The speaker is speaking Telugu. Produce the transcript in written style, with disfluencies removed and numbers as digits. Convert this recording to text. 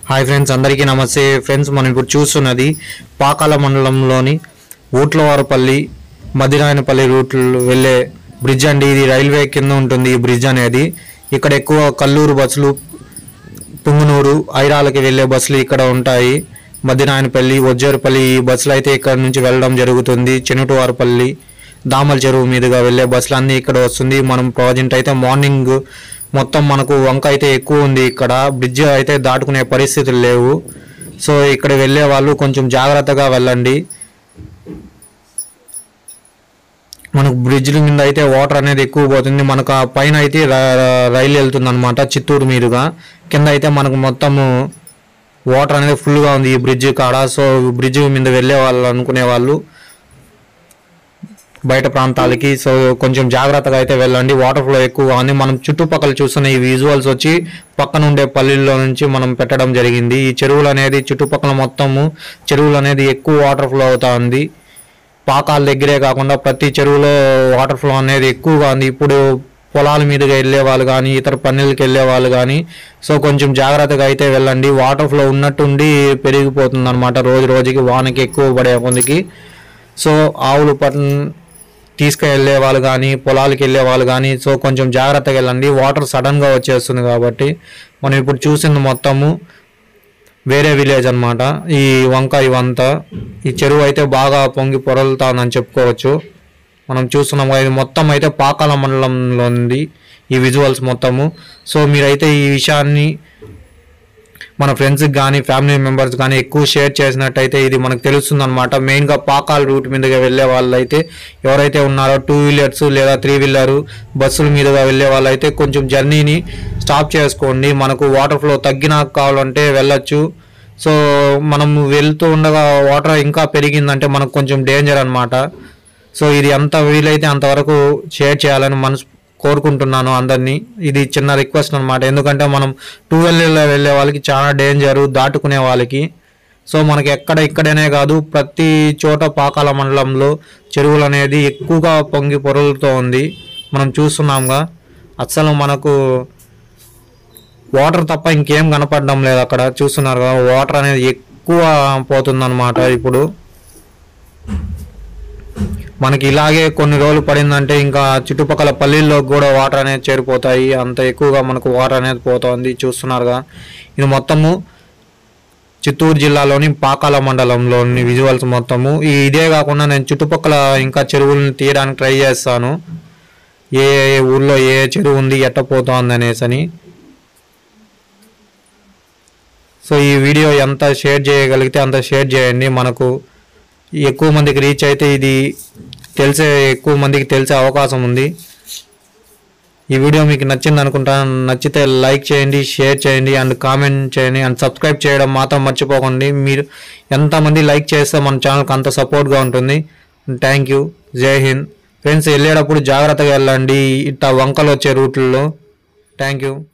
హాయ్ ఫ్రెండ్స్, అందరికీ నమస్తే. ఫ్రెండ్స్, మనం ఇప్పుడు చూస్తున్నది పాకాల మండలంలోని ఊట్లవారపల్లి మదిరాయనపల్లి రూట్ వెళ్ళే బ్రిడ్జ్ అండి. ఇది రైల్వే కింద ఉంటుంది ఈ బ్రిడ్జ్ అనేది. ఇక్కడ ఎక్కువ కల్లూరు బస్సులు, పుంగనూరు, ఐరాలకి వెళ్ళే బస్సులు ఇక్కడ ఉంటాయి. మదిరాయనపల్లి, వజ్జేరుపల్లి ఈ బస్సులు అయితే ఇక్కడ నుంచి వెళ్ళడం జరుగుతుంది. చెనుటవారపల్లి, దామల చెరువు మీదుగా వెళ్ళే బస్సులు అన్నీ ఇక్కడ వస్తుంది. మనం ప్రజెంట్ అయితే మార్నింగ్ మొత్తం మనకు వంక అయితే ఎక్కువ ఉంది. ఇక్కడ బ్రిడ్జ్ అయితే దాటుకునే పరిస్థితులు లేవు. సో ఇక్కడ వెళ్ళే వాళ్ళు కొంచెం జాగ్రత్తగా వెళ్ళండి. మనకు బ్రిడ్జ్ మీద అయితే వాటర్ అనేది ఎక్కువ పోతుంది. మనకు పైన అయితే రైలు వెళ్తుంది అనమాట చిత్తూరు మీదుగా. కింద అయితే మనకు మొత్తము వాటర్ అనేది ఫుల్గా ఉంది ఈ బ్రిడ్జ్ కాడ. సో బ్రిడ్జ్ మీద వెళ్ళే వాళ్ళు అనుకునే వాళ్ళు బయట ప్రాంతాలకి సో కొంచెం జాగ్రత్తగా అయితే వెళ్ళండి. వాటర్ ఫ్లో ఎక్కువగా ఉంది. మనం చుట్టుపక్కల చూస్తున్న ఈ విజువల్స్ వచ్చి పక్కన ఉండే పల్లెల్లో నుంచి మనం పెట్టడం జరిగింది. ఈ చెరువులు అనేది చుట్టుపక్కల మొత్తము చెరువులు అనేది ఎక్కువ వాటర్ ఫ్లో అవుతా ఉంది. పాకాల దగ్గరే కాకుండా ప్రతి చెరువులో వాటర్ ఫ్లో అనేది ఎక్కువగా ఉంది. ఇప్పుడు పొలాల మీదుగా వెళ్ళే వాళ్ళు కానీ ఇతర పనులకి వెళ్ళే వాళ్ళు కానీ సో కొంచెం జాగ్రత్తగా అయితే వెళ్ళండి. వాటర్ ఫ్లో ఉన్నట్టుండి పెరిగిపోతుంది అనమాట రోజు రోజుకి వానకి ఎక్కువ పడే కొందికి. సో ఆవులు తీసుకెళ్ళే వాళ్ళు కానీ పొలాలకు వెళ్ళే వాళ్ళు కానీ సో కొంచెం జాగ్రత్తగా వెళ్ళండి. వాటర్ సడన్గా వచ్చేస్తుంది కాబట్టి. మనం ఇప్పుడు చూసింది మొత్తము వేరే విలేజ్ అనమాట. ఈ వంక ఇవంతా ఈ చెరువు అయితే బాగా పొంగి పొరలుతానని చెప్పుకోవచ్చు. మనం చూస్తున్నాం ఇది మొత్తం అయితే పాకాల మండలంలో ఉంది ఈ విజువల్స్ మొత్తము. సో మీరైతే ఈ విషయాన్ని మన ఫ్రెండ్స్కి కానీ ఫ్యామిలీ మెంబర్స్ కానీ ఎక్కువ షేర్ చేసినట్టయితే ఇది మనకు తెలుస్తుంది అనమాట. మెయిన్గా పాకాల రూట్ మీదుగా వెళ్ళే వాళ్ళు అయితే ఎవరైతే ఉన్నారో 2 వీలర్స్ లేదా 3 వీలర్ బస్సుల మీదుగా వెళ్ళే వాళ్ళు అయితే కొంచెం జర్నీని స్టాప్ చేసుకోండి. మనకు వాటర్ ఫ్లో తగ్గినాక కావాలంటే వెళ్ళొచ్చు. సో మనం వెళ్తూ ఉండగా వాటర్ ఇంకా పెరిగిందంటే మనకు కొంచెం డేంజర్ అనమాట. సో ఇది ఎంత వీలైతే అంతవరకు షేర్ చేయాలని కోరుకుంటున్నాను అందరినీ. ఇది చిన్న రిక్వెస్ట్ అనమాట. ఎందుకంటే మనం 2 వీలర్లో వెళ్ళే వాళ్ళకి చాలా డేంజరు దాటుకునే వాళ్ళకి. సో మనకి ఇక్కడనే కాదు ప్రతి చోట పాకాల మండలంలో చెరువులు అనేది ఎక్కువగా పొంగి పొరలుతూ ఉంది. మనం చూస్తున్నాంగా అసలు మనకు వాటర్ తప్ప ఇంకేం కనపడడం లేదు. అక్కడ చూస్తున్నారు కదా వాటర్ అనేది ఎక్కువ పోతుందన్నమాట. ఇప్పుడు మనకి ఇలాగే కొన్ని రోజులు పడిందంటే ఇంకా చుట్టుపక్కల పల్లెల్లో కూడా వాటర్ అనేది చేరిపోతాయి. అంత ఎక్కువగా మనకు వాటర్ అనేది పోతుంది. చూస్తున్నారుగా ఇది మొత్తము చిత్తూరు జిల్లాలోని పాకాల మండలంలోని విజువల్స్ మొత్తము. ఇదే కాకుండా నేను చుట్టుపక్కల ఇంకా చెరువులను తీయడానికి ట్రై చేస్తాను. ఏ ఊళ్ళో ఏ చెరువు ఉంది ఎట్ట పోతుంది అనేసి. సో ఈ వీడియో ఎంత షేర్ చేయగలిగితే అంత షేర్ చేయండి. మనకు ఎక్కువ మందికి రీచ్ అయితే ఇది ఎక్కువ మందికి తెలిసే అవకాశం ఉంది. ఈ వీడియో మీకు నచ్చింది అనుకుంటాను. నచ్చితే లైక్ చేయండి, షేర్ చేయండి అండ్ కామెంట్ చేయండి అండ్ సబ్స్క్రైబ్ చేయడం మాత్రం మర్చిపోకండి. మీరు ఎంతమంది లైక్ చేస్తే మన ఛానల్కి అంత సపోర్ట్గా ఉంటుంది. Thank you. జై హింద్. ఫ్రెండ్స్, వెళ్ళేటప్పుడు జాగ్రత్తగా వెళ్ళండి ఇట్లా వంకలు వచ్చే రూట్లలో. Thank you.